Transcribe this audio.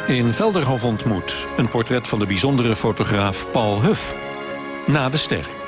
in Velderhof ontmoet. Een portret van de bijzondere fotograaf Paul Huff. Na de ster.